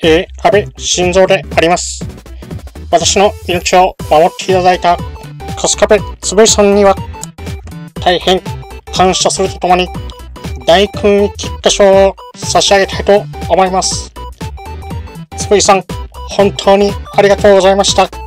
安倍晋三であります。私の命を守っていただいた春日部つむぎさんには大変感謝するとともに大勲一等賞を差し上げたいと思います。つむぎさん、本当にありがとうございました。